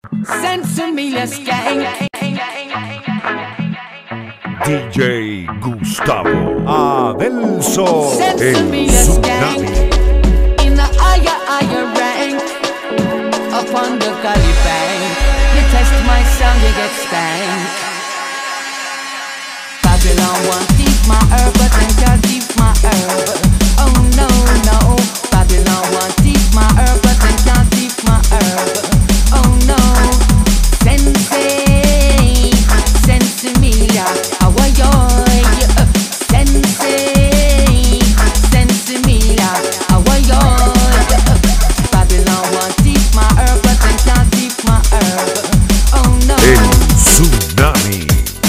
Sensimilia Gang. DJ Gustavo Adelso, el Sensimilia Gang. Tsunami. In the higher rank, upon the Caliban. You test my sound, you get spanked. Babylon want thief my herb, but they can't thief my herb. Oh no, no. Babylon want thief my herb, but they can't thief my herb. Oh no. Sensei, Sensimilia, how are you? Sensei, Sensimilia, how are you? Babylon want thief my herb, but they can't thief my herb. Oh no. El Tsunami.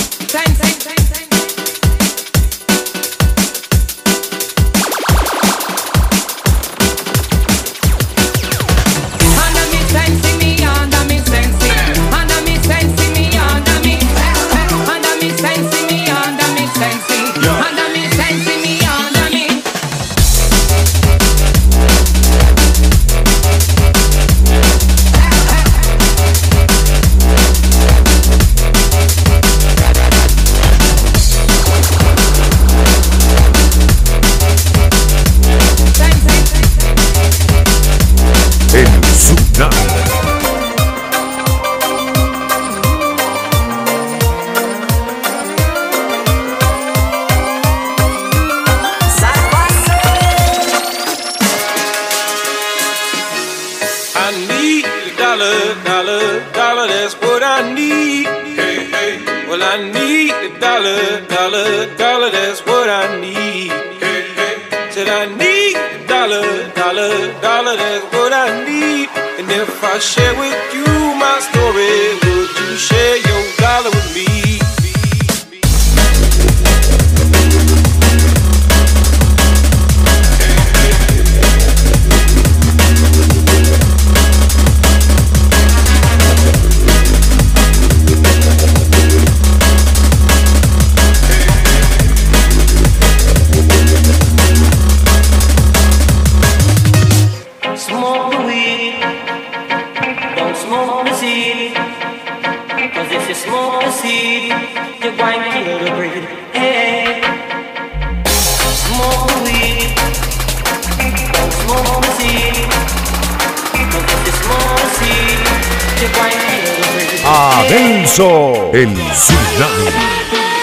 Dollar, that's what I need. Hey, hey. Well, I need a dollar, that's what I need. Hey, hey. Said I need a dollar, that's what I need. And if I share with you my story, would you share your dollar with me? You're going to kill the breed. Hey, smoke weed. Don't smoke the seed. Because if you smoke the seed, you're going to kill the breed. Adelso, el Tsunami.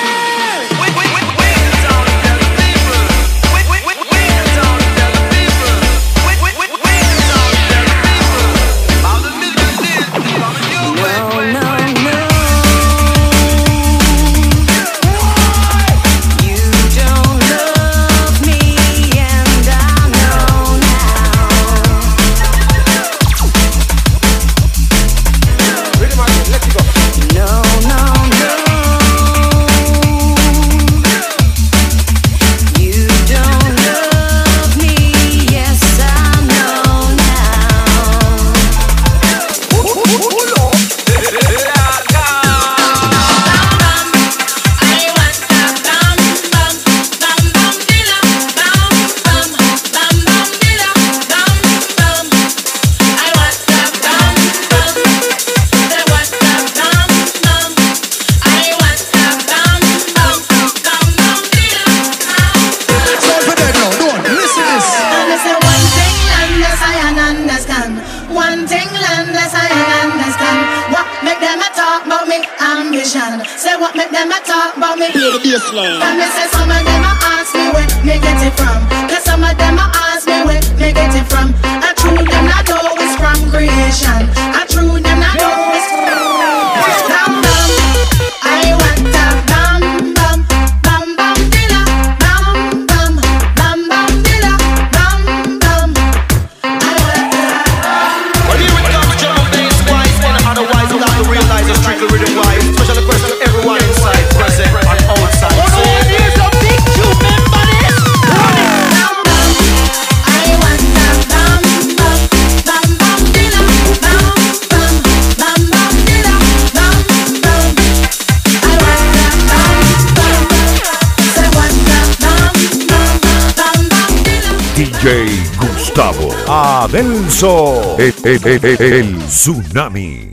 Say what make them a talk about me. Play the bassline. And me say some of them a ask me where me get it from. Cause some of them a ask me where me get it from. I true them not know it's from creation. I true them not know it's from. Bam bam, I want that bam bam, bam bam dilla, bam bam, bam bam dilla, bam bam. I want that. Well, here we come, John Bass wise, and otherwise without to realize it's strictly rhythm wise. Special question to everyone inside, present and outside. So here's a big tune, remember this? I want that bam bam, bam bam dilla, bam bam, bam bam dilla, bam bam. I want that bam bam, say what that bam bam, bam bam dilla. DJ Gustavo Adelso, el Tsunami.